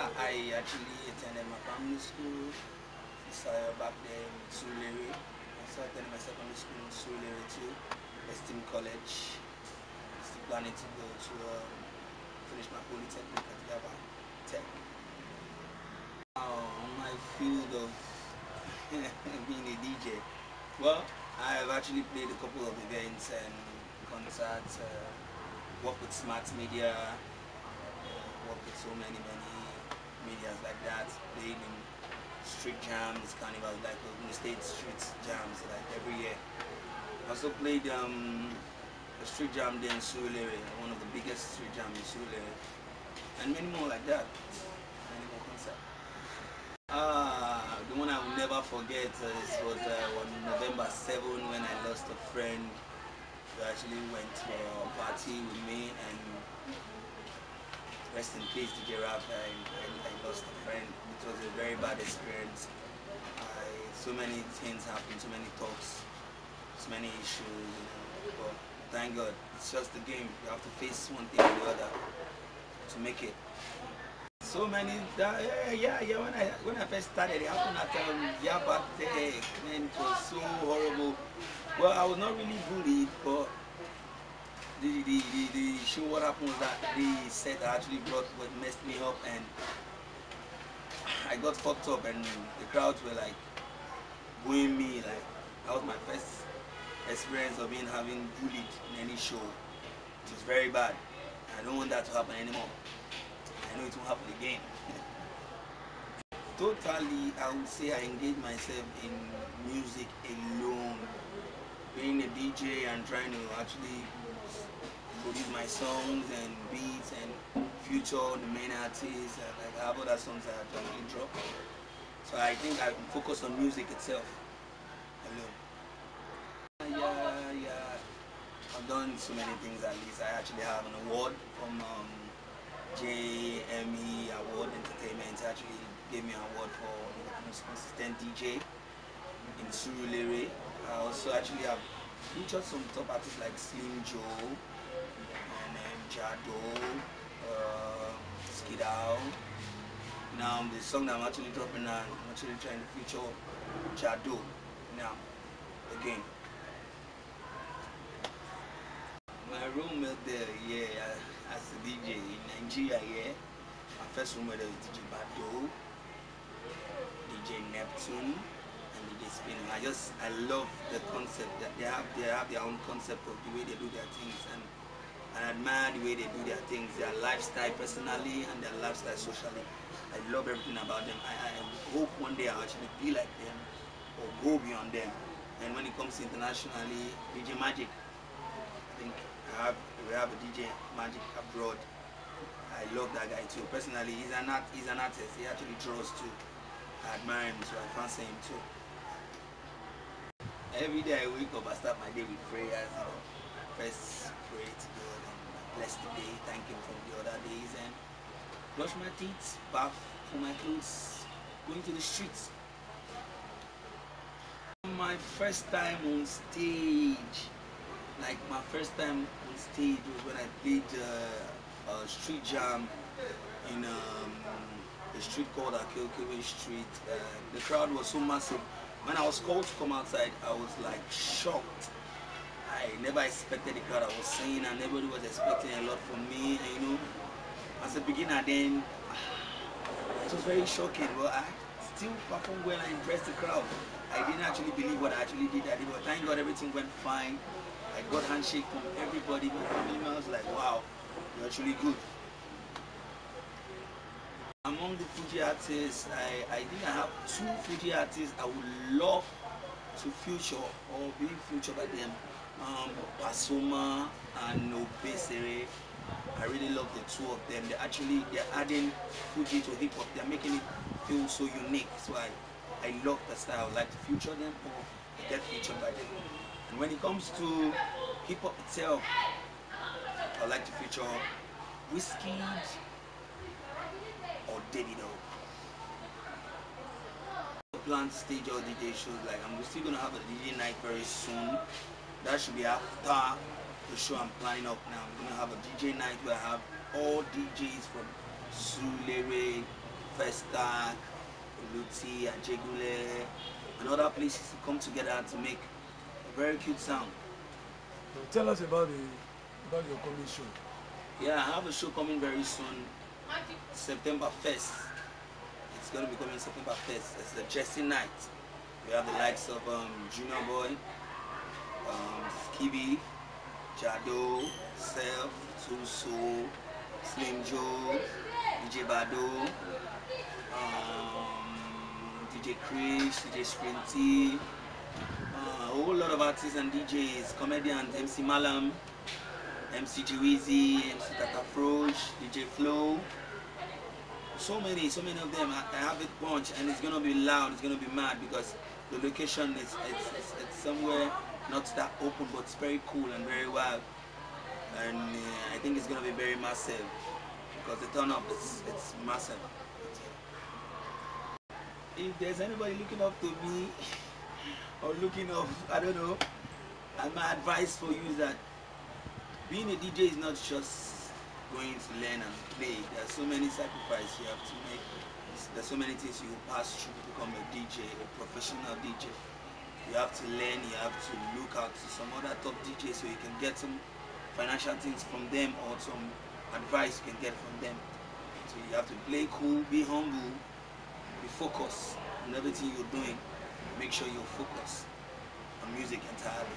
I actually attended my primary school. Started back there in Surulere. I started attending my secondary school in Surulere too, Esteem College. Still planning to go to finish my polytechnic at Yaba Tech. My field of being a DJ. Well, I have actually played a couple of events and concerts. Worked with Smart Media. Worked with so many medias like that. Played in street jams, carnivals, like the state street jams, like every year. Also played a street jam there in Surulere, one of the biggest street jams in Surulere, and many more like that. Many more concerts. The one I will never forget was on November 7 when I lost a friend who actually went for a party with me, and rest in peace to Giraffe. I lost a friend. It was a very bad experience. So many things happened, so many talks, so many issues, but thank God, it's just the game. You have to face one thing or the other to make it. So many, when I first started, it happened at Yaba Tech, man, it was so horrible. Well, I was not really bullied, but the show, what happened was that the set actually what messed me up, and I got fucked up, and the crowds were like booing me. Like, that was my first experience of having bullied in any show. It was very bad. I don't want that to happen anymore. I know it won't happen again. Totally, I would say I engage myself in music alone. Being a DJ and trying to actually produce my songs and beats and feature the main artists, and like I have other songs that I actually drop. So I think I focus on music itself alone. Yeah. I've done so many things at least. I actually have an award from JME Award Entertainment. Actually gave me an award for the most consistent DJ in Surulere. I also actually have featured some top artists like Slim Joe and Jado, Skidao. Now the song that I'm actually dropping now, I'm actually trying to feature Jado now again. My roommate there, yeah, as a DJ in Nigeria, yeah. My first roommate was DJ Bado, DJ Neptune, and DJ Spinning. I love the concept that they have their own concept of the way they do their things, and I admire the way they do their things, their lifestyle personally and their lifestyle socially. I love everything about them. I hope one day I'll actually be like them or go beyond them. And when it comes to internationally, DJ Magic, I think we have a DJ Magic abroad. I love that guy too. Personally, he's an artist. He actually draws too. I admire him, so I fancy him too. Every day I wake up, I start my day with prayers. First pray to God and bless the day, thank him for the other days, and brush my teeth, bath, for my clothes, going to the streets. My first time on stage, like my first time on stage was when I played a street jam in a street called Akeokewe Street. The crowd was so massive. When I was called to come outside, I was like shocked. I never expected the crowd I was seeing, and everybody was expecting a lot from me. And, as a beginner then, it was very shocking, but I still performed well and impressed the crowd. I didn't actually believe what I actually did. But thank God everything went fine. I got handshake from everybody. My family members was like, wow, you're actually good. Among the Fuji artists, I think I have two Fuji artists I would love to feature or be featured by them. Pasoma and Obesere. I really love the two of them. They're adding Fuji to hip hop. They're making it feel so unique. So I love the style. I would like to feature them or get featured by them. And when it comes to hip hop itself, I would like to feature Wizkid or Davido. Plan stage or DJ shows, like I'm still gonna have a DJ night very soon. That should be after the show I'm planning up now. I'm gonna have a DJ night where I have all DJs from Surulere, Festac, Luti, Ajegule, and other places to come together to make a very cute sound. So tell us about your coming show. Yeah, I have a show coming very soon, September 1st. It's going to be coming September 1st. It's the Jesse night. We have the likes of Junior Boy, Skibby, Jado, Self, Tuso, Slim Joe, DJ Bado, DJ Chris, DJ Sprinty, a whole lot of artists and DJs, comedians, MC Malam, MC Jiwizi, MC Tata Froge, DJ Flow. So many of them. I have it bunch, and it's gonna be loud. It's gonna be mad because the location is it's somewhere not that open, but it's very cool and very wild. And I think it's gonna be very massive because the turn up it's massive. If there's anybody looking up to me or looking up, I don't know, and my advice for you is that being a DJ is not just going to learn and play. There are so many sacrifices you have to make. There's so many things you pass through to become a DJ, a professional DJ. You have to learn, you have to look out to some other top DJs so you can get some financial things from them or some advice you can get from them. So you have to play cool, be humble, be focused on everything you're doing. Make sure you're focused on music entirely.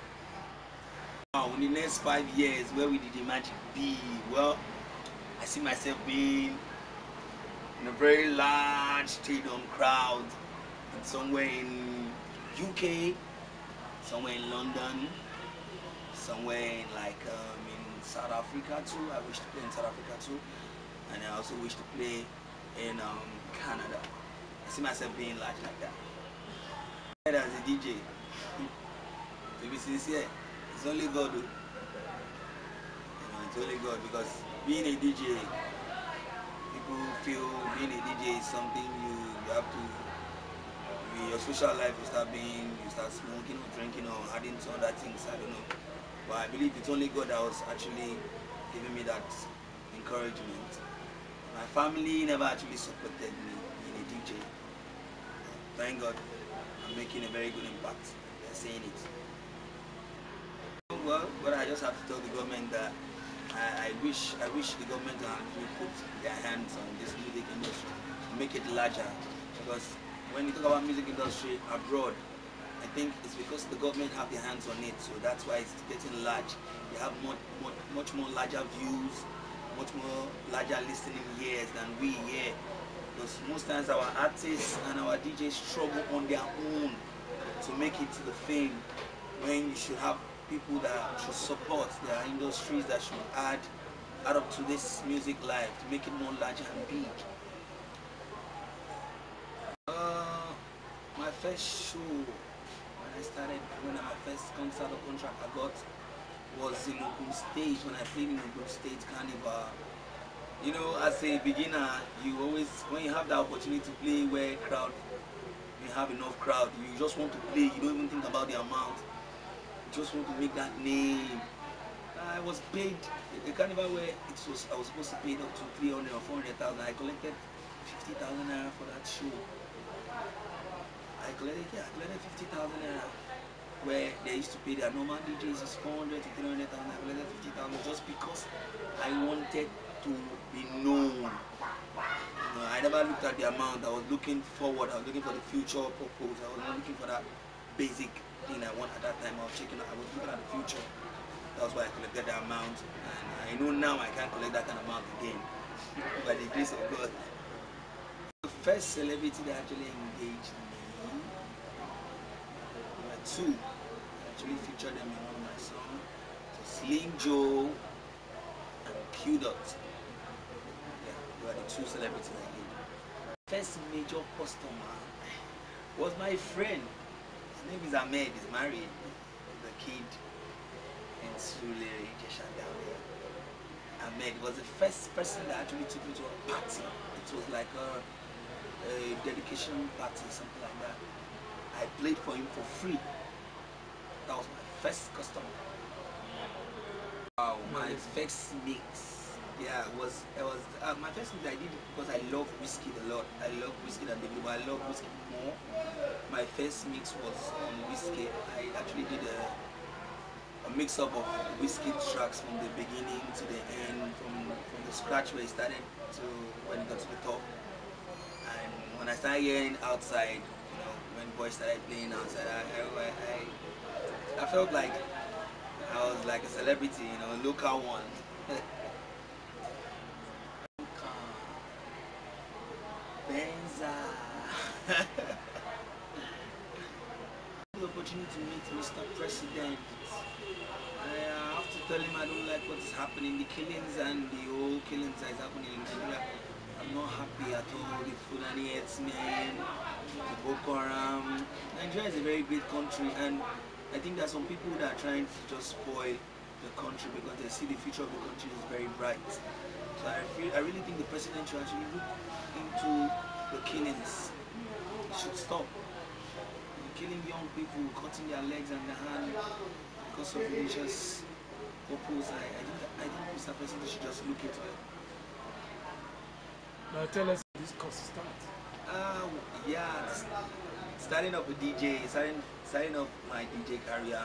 In the next 5 years, where will the magic be? Well, I see myself being in a very large stadium crowd, and somewhere in UK, somewhere in London, somewhere in in South Africa too. I wish to play in South Africa too, and I also wish to play in Canada. I see myself being large like that. As a DJ, to be sincere, it's only God. It's only God, because being a DJ, people feel being a DJ is something you have to. Your social life will start you start smoking or drinking or adding to other things. I don't know, but I believe it's only God that was actually giving me that encouragement. My family never actually supported me being a DJ. Thank God, I'm making a very good impact. They're saying it. Well, but I just have to tell the government that I wish the government would actually put their hands on this music industry to make it larger. Because when you talk about music industry abroad, I think it's because the government have their hands on it, so that's why it's getting large. They have much more larger views, much more larger listening ears than we here. Because most times our artists and our DJs struggle on their own to make it to the fame, when you should have people that should support their industries, that should add up to this music life to make it more larger and big. My first show when my first concert or contract I got was in Ogun State, when I played in Ogun State Carnival. You know, as a beginner, you always, when you have the opportunity to play where you have enough crowd, you just want to play, you don't even think about the amount. You just want to make that name. I was paid a carnival where I was supposed to pay up to 300 or 400,000. I collected 50,000 naira for that show. I collected 50,000 naira, where they used to pay their normal DJs is 400 to 300,000. I collected 50,000 just because I wanted to be known. I never looked at the amount. I was looking forward. I was looking for the future purpose. I was not looking for that basic thing I want at that time. I was looking at the future. That's why I collected the amount, and I know now I can't collect that kind of amount again by the grace of God. The first celebrity that actually engaged me, there were two. I actually featured them in one of my songs. So Slim Joe and Q Dot. Yeah, they were the two celebrities I did. First major customer was my friend. His name is Ahmed. He's married. He's a kid in Surulere, Jesha down there. Ahmed was the first person that actually took me to a party. It was like a dedication party, something like that. I played for him for free. That was my first customer. Wow, my first mix Yeah, it was my first thing I did it because I love whiskey a lot. I love whiskey and the but I love whiskey more. My first mix was on whiskey. I actually did a mix up of whiskey tracks from the beginning to the end, from the scratch where it started to when it got to the top. And when I started hearing outside, when boys started playing outside, I felt like I was like a celebrity, a local one. Benza. The opportunity to meet Mr. President. I have to tell him I don't like what's happening, the killings and the whole killings that is happening in Nigeria. I'm not happy at all. The Fulani herdsmen, the Boko Haram. Nigeria is a very great country, and I think there are some people that are trying to just spoil the country because they see the future of the country is very bright. So I really think the president should actually look into the killings. It should stop. Killing young people, cutting their legs and their hands because of religious purpose. I think Mr. President should just look into it. Now tell us how this course starts. Yeah, starting up a DJ, starting up my DJ career.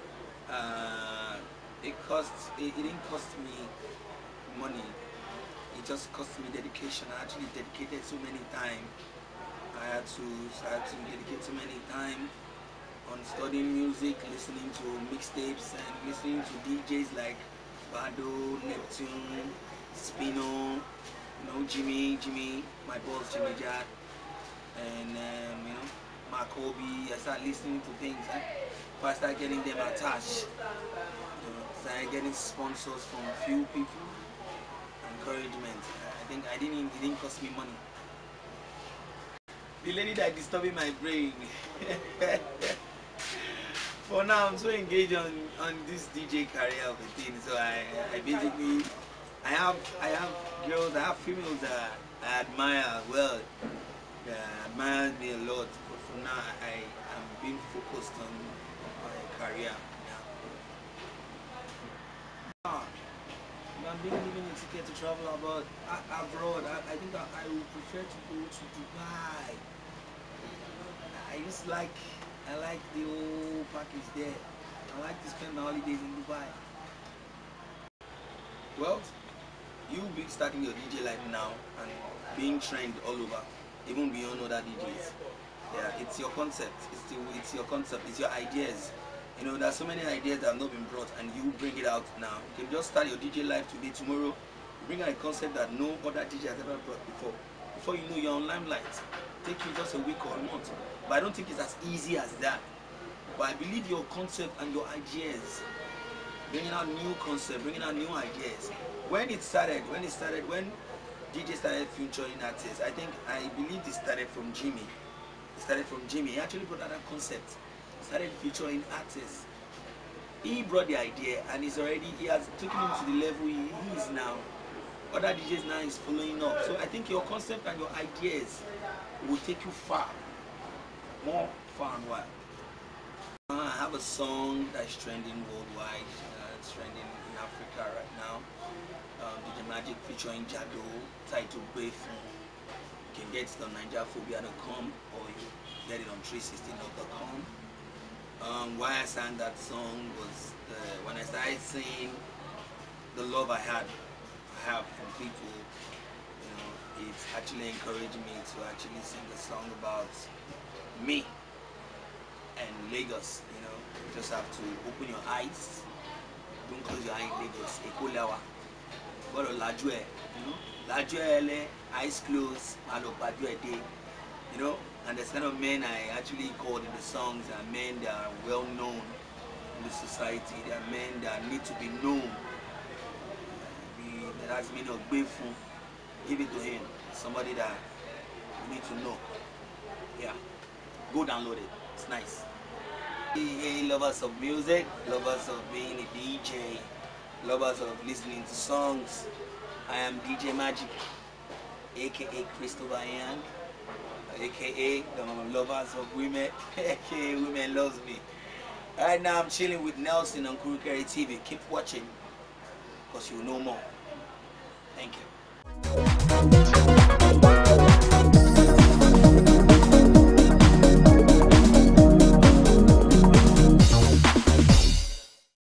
It didn't cost me money. It just cost me dedication. I actually dedicated so many time. I had to dedicate so many time on studying music, listening to mixtapes, and listening to DJs like Bado, Neptune, Spino, Jimmy, my boss Jimmy Jack, and Makobi. I started listening to things. I started getting them attached. Started getting sponsors from a few people. Encouragement. I think it didn't cost me money. The lady that disturbing my brain. For now, I'm so engaged on this DJ career of the thing. So I basically I have girls, I have females that I admire as well. That admire me a lot. But for now, I'm being focused on my career now. I'm being given a ticket to travel abroad. I think I would prefer to go to Dubai. I like the whole package there. I like to spend my holidays in Dubai. Well, you be starting your DJ life now and being trained all over, even beyond other DJs. Yeah, it's your concept. It's your concept. It's your ideas. There's so many ideas that have not been brought, and you bring it out now. You can just start your DJ life today, tomorrow. You bring out a concept that no other DJ has ever brought before. Before you know, you're on limelight. Take you just a week or a month. But I don't think it's as easy as that. But I believe your concept and your ideas, bringing out new concepts, bringing out new ideas. When DJ started featuring artists, I believe it started from Jimmy. It started from Jimmy. He actually brought out that concept. Started featuring artists. He brought the idea, and he has taken him to the level he is now. Other DJs now is following up. So I think your concept and your ideas will take you far, more far and wide. I have a song that's trending worldwide. It's trending in Africa right now. DJ Magic featuring Jado, titled Befu. You can get it on NigerPhobia.com or you get it on 360.com. Why I sang that song was when I started seeing the love I have from people. It's actually encouraged me to actually sing a song about me and Lagos. You just have to open your eyes. Don't close your eyes, Lagos. Ekolawa. But Lajue, Lajue, eyes closed, Malopajue day. And the kind of men I actually called in the songs are men that are well known in the society. They are men that need to be known. That has been a grateful. Give it to him. Somebody that you need to know. Yeah. Go download it. It's nice. Hey, lovers of music, lovers of being a DJ, lovers of listening to songs. I am DJ Magic, aka Christopher Young, aka the lovers of women, aka Women Loves Me. Right now I'm chilling with Nelson on Kurukere TV. Keep watching, because you'll know more. Thank you.